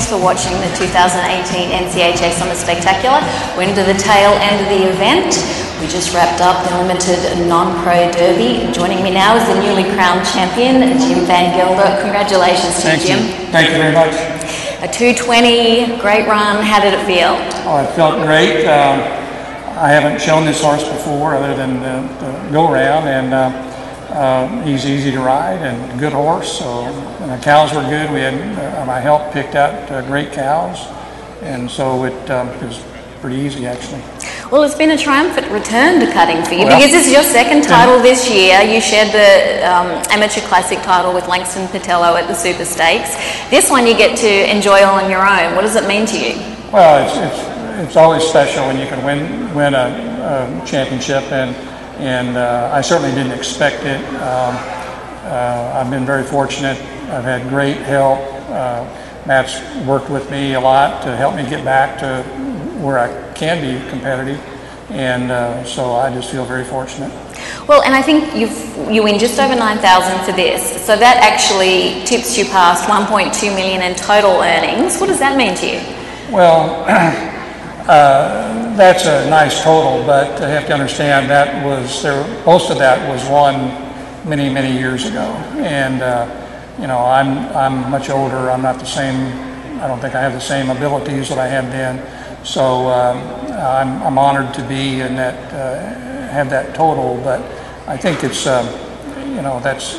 for watching the 2018 NCHA Summer Spectacular. We're into the tail end of the event. We just wrapped up the limited non-pro derby. Joining me now is the newly crowned champion, Jim Van Gelder. Congratulations to you, Jim. Thank you very much. A 2:20, great run. How did it feel? Oh, it felt great. I haven't shown this horse before other than the go-around, and he's easy to ride and a good horse. So and the cows were good. We had my help picked out great cows, and so it was pretty easy actually. Well, it's been a triumphant return to cutting for you because this is your second title this year. You shared the Amateur Classic title with Langston Patello at the Super Stakes. This one you get to enjoy all on your own. What does it mean to you? Well, it's always special when you can win a championship, and I certainly didn't expect it. I've been very fortunate. I've had great help. Matt's worked with me a lot to help me get back to where I can be competitive, and so I just feel very fortunate. Well, and I think you win just over 9,000 for this, so that actually tips you past 1.2 million in total earnings. What does that mean to you? Well, that's a nice total, but I have to understand that most of that was won many years ago, and you know, I'm much older. I'm not the same. I don't think I have the same abilities that I had then. So I'm honored to be in that, have that total. But I think it's, you know, that's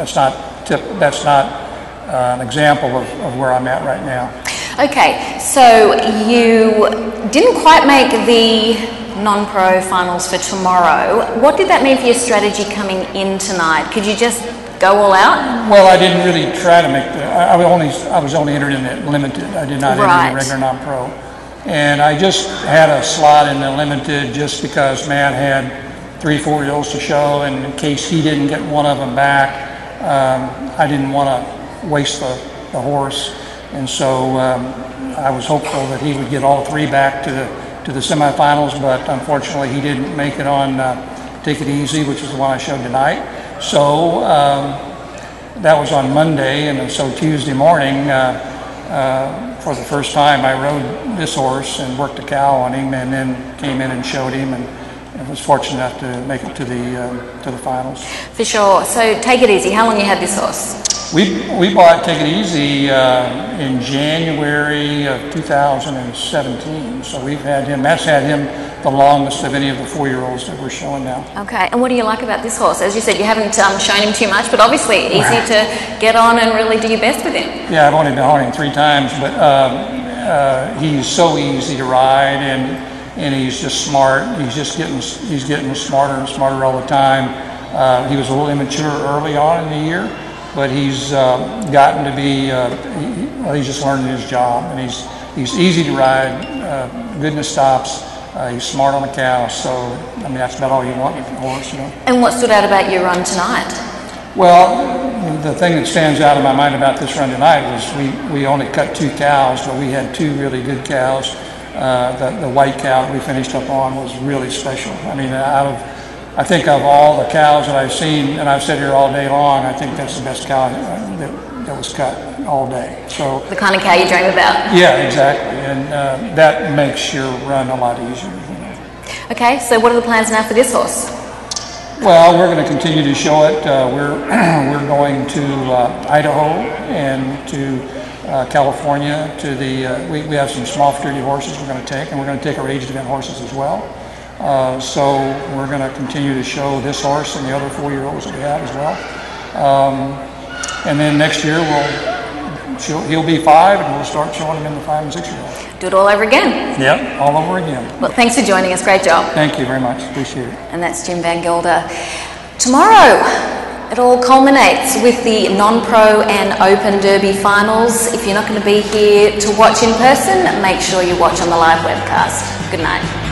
not an example of where I'm at right now. Okay, so you didn't quite make the non-pro finals for tomorrow. What did that mean for your strategy coming in tonight? Could you just go all out? Well, I didn't really try to make the. I was only entered in the limited. I did not enter in the regular non-pro, and I just had a slot in the limited just because Matt had 3-4-year-olds to show, and in case he didn't get one of them back, I didn't want to waste the horse, and so I was hopeful that he would get all three back to the semifinals, but unfortunately he didn't make it on Take It Easy, which is the one I showed tonight. So that was on Monday, and so Tuesday morning, for the first time, I rode this horse and worked a cow on him, and then came in and showed him, and was fortunate enough to make it to the finals. For sure. So Take It Easy. How long you had this horse? We bought Take It Easy in January of 2017. So we've had him. Matt's had him the longest of any of the 4-year-olds that we're showing now. Okay, and what do you like about this horse? As you said, you haven't shown him too much, but obviously easy to get on and really do your best with him. Yeah, I've only been on him 3 times, but he's so easy to ride, and he's just smart. He's getting smarter and smarter all the time. He was a little immature early on in the year, but he's gotten to be. He's just learning his job, and he's easy to ride, good in the stops. He's smart on the cow, so I mean that's about all you want with a horse, you know. And what stood out about your run tonight? Well, the thing that stands out in my mind about this run tonight was we only cut 2 cows, but we had 2 really good cows. The white cow that we finished up on was really special. I mean, I think of all the cows that I've seen, and I've sat here all day long, I think that's the best cow that was cut all day. So the kind of cow you dream about. Yeah, exactly, and that makes your run a lot easier. You know. Okay, so what are the plans now for this horse? Well, we're going to continue to show it. We're going to Idaho and to California. To the we have some small futurity horses we're going to take, and we're going to take our age event horses as well. So we're going to continue to show this horse and the other 4-year-olds that we have as well. And then next year he'll be 5, and we'll start showing him in the 5- and 6-year-olds. Do it all over again. Yep, all over again. Well, thanks for joining us. Great job. Thank you very much. Appreciate it. And that's Jim Van Gelder. Tomorrow, it all culminates with the non-pro and open derby finals. If you're not going to be here to watch in person, make sure you watch on the live webcast. Good night.